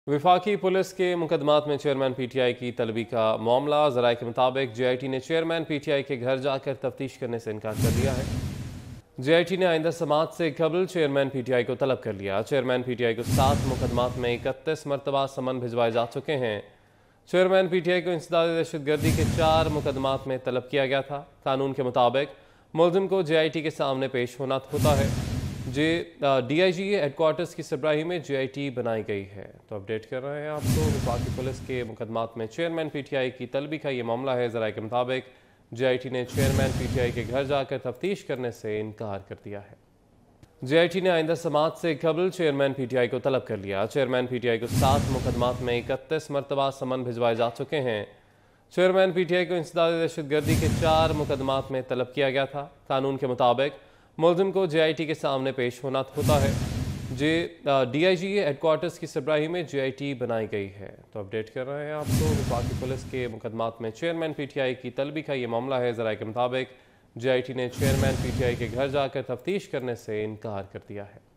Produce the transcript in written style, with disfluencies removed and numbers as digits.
वफाकी पुलिस के मुकदमात में चेयरमैन पीटीआई की तलबी का मामला। ज़राए के मुताबिक जेआईटी ने चेयरमैन पीटीआई के घर जाकर तफ्तीश करने से इनकार कर दिया है। जेआईटी ने आइंदा समात से कबल चेयरमैन पीटीआई को तलब कर लिया। चेयरमैन पीटीआई को 7 मुकदमात में 31 मरतबा समन भिजवाए जा चुके हैं। चेयरमैन पीटीआई को इंसदाद दहशतगर्दी के 4 मुकदमात में तलब किया गया था। कानून के मुताबिक मुलजिम को जेआईटी के सामने पेश होना होता है। डीआईजी हेडक्वार्टर्स की सरबराही में जेआईटी बनाई गई है। तो अपडेट कर रहे हैं आपको। वफाकी पुलिस के मुकदमात में चेयरमैन पीटीआई की तलबी का ये मामला है। ज़राए के मुताबिक जेआईटी ने चेयरमैन पीटीआई के घर जाकर तफ्तीश करने से इनकार कर दिया है। जेआईटी ने आइंदा समात से कबल चेयरमैन पीटीआई को तलब कर लिया। चेयरमैन पीटीआई को 7 मुकदमात में 31 मरतबा समन भिजवाए जा चुके हैं। चेयरमैन पीटीआई को इंसदाद दहशतगर्दी के 4 मुकदमात में तलब किया गया था। कानून के मुताबिक मुलजिम को जेआईटी के सामने पेश होना होता है। डीआईजी हेडक्वार्टर्स की सरबराही में जेआईटी बनाई गई है। तो अपडेट कर रहे हैं आपको। वफाकी पुलिस के मुकदमात में चेयरमैन पीटीआई की तलबी का ये मामला है। ज़राए के मुताबिक जेआईटी ने चेयरमैन पीटीआई के घर जाकर तफ्तीश करने से इनकार कर दिया है।